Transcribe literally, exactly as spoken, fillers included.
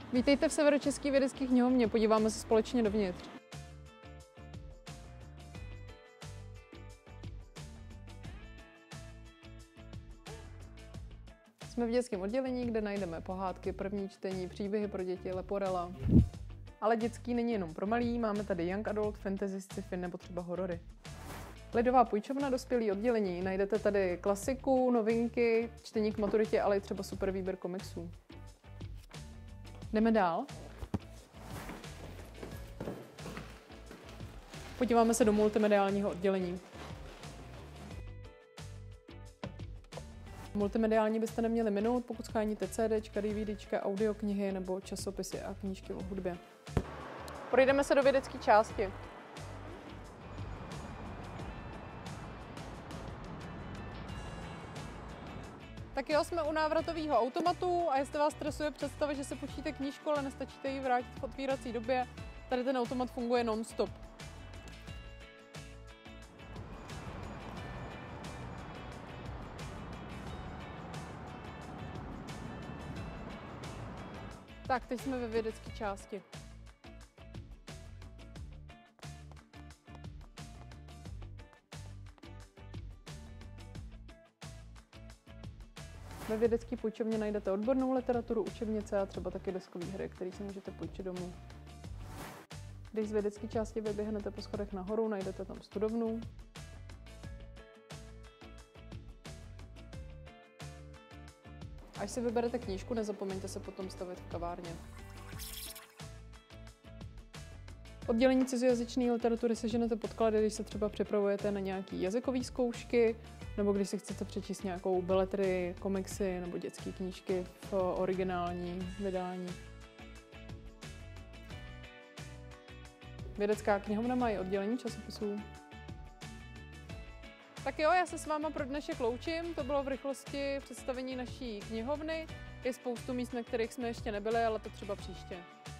Vítejte v Severočeské vědecké knihovně, podíváme se společně dovnitř. Jsme v dětském oddělení, kde najdeme pohádky, první čtení, příběhy pro děti, Leporella. Ale dětský není jenom pro malý, máme tady young adult, fantasy, sci-fi nebo třeba horory. Lidová půjčovna, dospělý oddělení. Najdete tady klasiku, novinky, čtení k maturitě, ale i třeba super výběr komiksů. Jdeme dál. Podíváme se do multimediálního oddělení. Multimediální byste neměli minout, pokud sháníte CDčka, DVDčka, audioknihy nebo časopisy a knížky o hudbě. Projdeme se do vědecké části. Tak jo, jsme u návratového automatu a jestli vás stresuje představa, že si půjčíte knížku, ale nestačíte ji vrátit v otvírací době, tady ten automat funguje non-stop. Tak, teď jsme ve vědecké části. Ve vědecké půjčovně najdete odbornou literaturu, učebnice a třeba taky deskové hry, které si můžete půjčit domů. Když z vědecké části vyběhnete po schodech nahoru, najdete tam studovnu. Až si vyberete knížku, nezapomeňte se potom stavit v kavárně. Oddělení cizojazyčné literatury seženete podklady, když se třeba připravujete na nějaké jazykové zkoušky, nebo když si chcete přečíst nějakou beletrii, komiksy nebo dětské knížky v originální vydání. Vědecká knihovna má i oddělení časopisů. Tak jo, já se s váma pro dnešek loučím, to bylo v rychlosti představení naší knihovny. Je spoustu míst, na kterých jsme ještě nebyli, ale to třeba příště.